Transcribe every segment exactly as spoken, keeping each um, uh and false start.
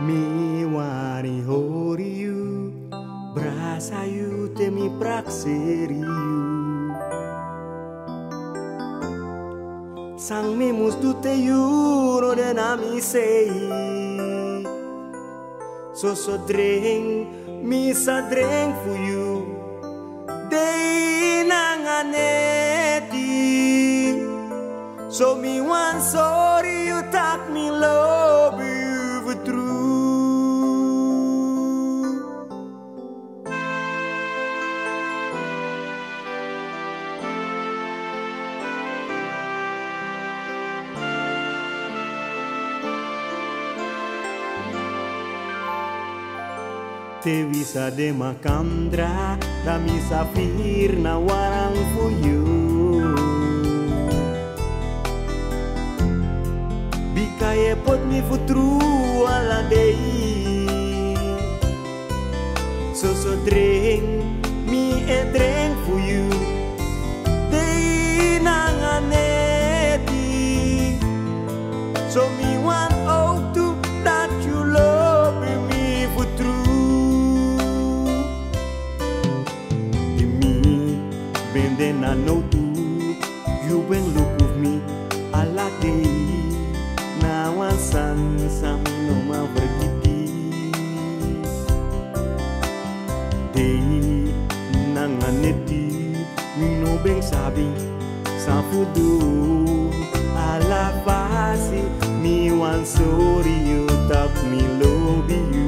Mi wari horiu, brasayu te mi prakseriu. Sang mi mustu te yuro de nami sei. So so dreng, mi sa dreng for you. Dei nanganeti. So me one sorry you tak me love you for true. Te visa de macandra, da mi safir na warang for you. Bikaye pot mi futru ala dei. So so drink, mi e drink for you. Dei nanganeti. So mi want out to that you love me for true. Di mi bende na no tu. You when look with me ala dei. Nawasan sam no ma bergiti. Dei nanganeti mino beng sabi sa fudu ala basi mi wan sorry you tak mi love you.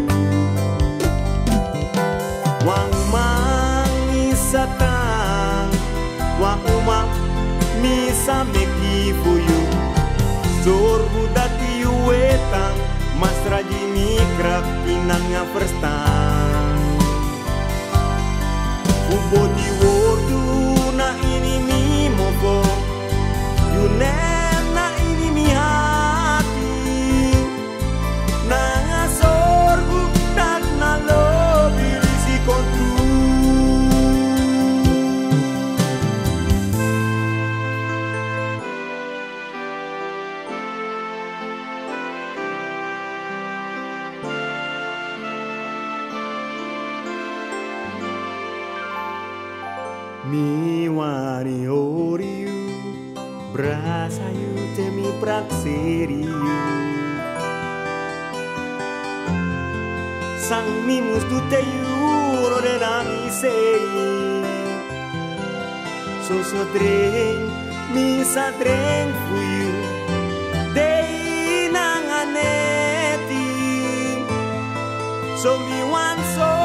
Wang mang isatang wa uma mi sa meki for you. Sorbu dati uetang, mas raji mikrak inangnya perstang. Ubo di wordu na ini mi moko, yunen na ini mi hati. Nanga sorbu tak na lobi risi kontru. Mi wari horiu, brasayu te mi prakseriu. Sang mi mustu te yuro de nami sei. So so dreng, mi sa dreng for you. Dei nanganeti. So mi wan so